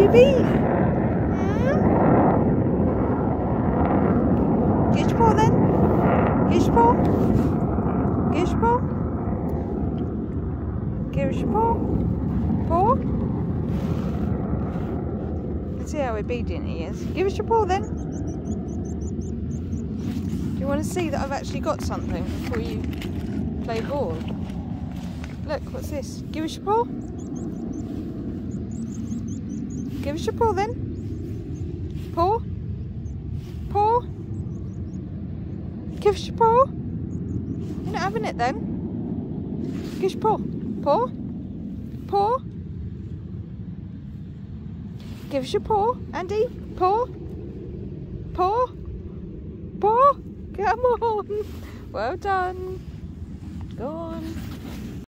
baby? Get your paw then. Get your paw. Get your paw. Give us your paw. Paw. Let's see how obedient he is. Give us your paw then. Do you want to see that I've actually got something before you play ball? Look, what's this? Give us your paw. Give us your paw then. Paw. Paw. Give us your paw. You're not having it then. Give us your paw. Paw. Paw. Give us your paw, Andy. Paw. Paw. Paw. Come on. Well done. Go on.